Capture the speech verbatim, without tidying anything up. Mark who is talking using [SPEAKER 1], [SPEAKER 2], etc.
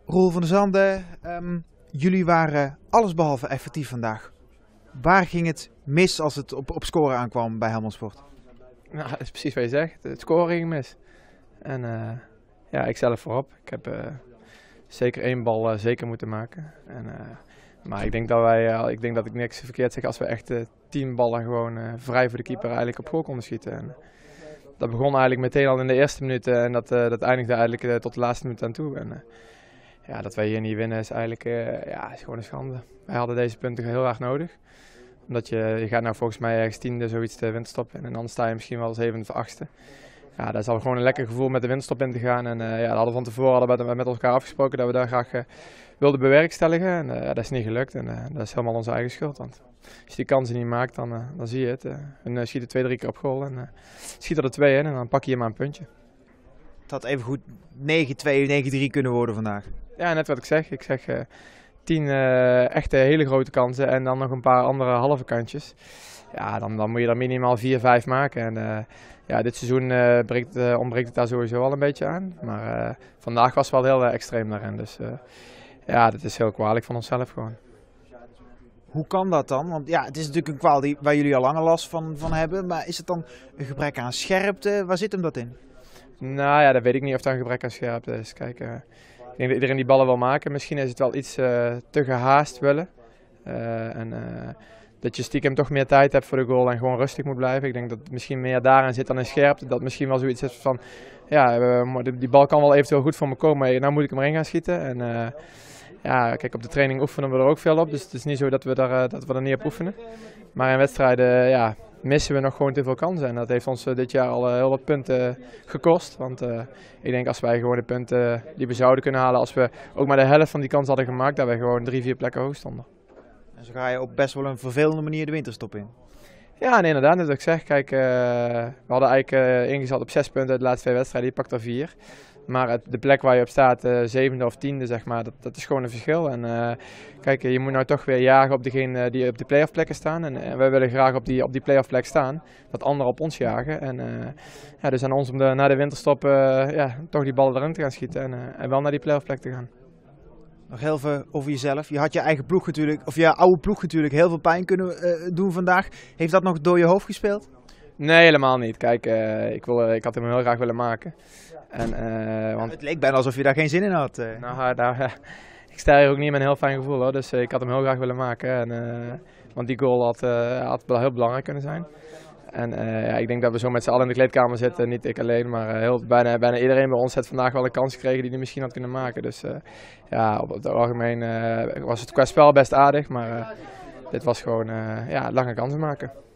[SPEAKER 1] Roel van der Zanden, um, jullie waren allesbehalve effectief vandaag. Waar ging het mis als het op, op scoren aankwam bij Helmond Sport?
[SPEAKER 2] Nou, dat is precies wat je zegt. Het scoren ging mis. En uh, ja, ik zelf voorop. Ik heb uh, zeker één bal uh, zeker moeten maken. En, uh, maar ik denk dat wij, uh, ik denk dat ik niks verkeerd zeg als we echt uh, tien ballen gewoon uh, vrij voor de keeper eigenlijk op goal konden schieten. En, dat begon eigenlijk meteen al in de eerste minuten en dat, uh, dat eindigde eigenlijk uh, tot de laatste minuut aan toe. En, uh, ja, dat wij hier niet winnen is eigenlijk uh, ja, is gewoon een schande. Wij hadden deze punten heel erg nodig. Omdat je, je gaat nou volgens mij ergens tiende zoiets de winterstop in en dan sta je misschien wel zevende of achtste. Ja, dat is al gewoon een lekker gevoel met de winterstop in te gaan. En uh, ja, dat hadden we van tevoren hadden we met elkaar afgesproken dat we daar graag uh, wilden bewerkstelligen. En uh, dat is niet gelukt en uh, dat is helemaal onze eigen schuld. Want als je die kansen niet maakt, dan, uh, dan zie je het. Uh, en uh, schiet er twee, drie keer op goal en uh, schiet er er twee in en dan pak je hier maar een puntje.
[SPEAKER 1] Het had even goed negen twee, negen drie kunnen worden vandaag.
[SPEAKER 2] Ja, net wat ik zeg. Ik zeg uh, tien uh, echte hele grote kansen en dan nog een paar andere halve kantjes. Ja, dan, dan moet je er minimaal vier, vijf maken. En, uh, ja, dit seizoen uh, breekt, uh, ontbreekt het daar sowieso al een beetje aan. Maar uh, vandaag was het wel heel uh, extreem daarin. Dus uh, ja, dat is heel kwalijk van onszelf gewoon.
[SPEAKER 1] Hoe kan dat dan? Want ja, het is natuurlijk een kwaal die, waar jullie al langer last van, van hebben. Maar is het dan een gebrek aan scherpte? Waar zit hem dat in?
[SPEAKER 2] Nou ja, dat weet ik niet of dat een gebrek aan scherpte is. Kijk, uh, ik denk dat iedereen die ballen wil maken. Misschien is het wel iets uh, te gehaast willen. Uh, en, uh, dat je stiekem toch meer tijd hebt voor de goal en gewoon rustig moet blijven. Ik denk dat het misschien meer daarin zit dan in scherpte. Dat misschien wel zoiets is van, ja, uh, die bal kan wel eventueel goed voor me komen, maar nou moet ik hem erin gaan schieten. En, uh, ja, kijk, op de training oefenen we er ook veel op, dus het is niet zo dat we er, uh, dat we er niet op oefenen. Maar in wedstrijden, uh, ja, missen we nog gewoon te veel kansen. En dat heeft ons uh, dit jaar al uh, heel wat punten gekost. Want uh, ik denk als wij gewoon de punten die we zouden kunnen halen, als we ook maar de helft van die kans hadden gemaakt, dat wij gewoon drie, vier plekken hoog stonden.
[SPEAKER 1] En zo ga je op best wel een vervelende manier de winterstop in.
[SPEAKER 2] Ja, en inderdaad, net wat ik zeg. Kijk, uh, we hadden eigenlijk uh, ingezet op zes punten uit de laatste twee wedstrijden. Je pakt er vier. Maar het, de plek waar je op staat, uh, zevende of tiende, zeg maar, dat, dat is gewoon een verschil. En uh, kijk, je moet nou toch weer jagen op degene die op de play-off plekken staan. En, en wij willen graag op die, op die play-off plek staan. Dat anderen op ons jagen. En uh, ja, dus aan ons om de, na de winterstop uh, ja, toch die ballen erin te gaan schieten. En, uh, en wel naar die play-off plek te gaan.
[SPEAKER 1] Nog heel veel over jezelf. Je had je eigen ploeg natuurlijk, of je oude ploeg natuurlijk, heel veel pijn kunnen uh, doen vandaag. Heeft dat nog door je hoofd gespeeld?
[SPEAKER 2] Nee, helemaal niet. Kijk, uh, ik, wil, ik had hem heel graag willen maken. En, uh, want...
[SPEAKER 1] ja, het leek bijna alsof je daar geen zin in had. Uh.
[SPEAKER 2] Nou, nou uh, ik sta hier ook niet met een heel fijn gevoel hoor. Dus uh, ik had hem heel graag willen maken. En, uh, want die goal had, uh, had wel heel belangrijk kunnen zijn. En uh, ja, ik denk dat we zo met z'n allen in de kleedkamer zitten, niet ik alleen, maar uh, heel, bijna, bijna iedereen bij ons heeft vandaag wel een kans gekregen die hij misschien had kunnen maken. Dus uh, ja, op het algemeen uh, was het qua spel best aardig, maar uh, dit was gewoon uh, ja, lange kansen maken.